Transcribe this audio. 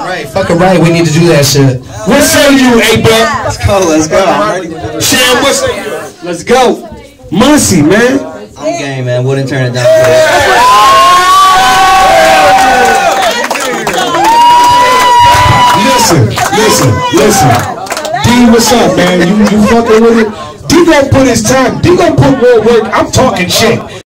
Fucking right, we need to do that shit. What say you, A-Buck? Let's go. Sham, what say you? Let's go. Muncie, man. I'm game, man. Wouldn't turn it down. Listen. D, what's up, man? You fucking with it? D gonna put his time. D gonna put more work. I'm talking shit.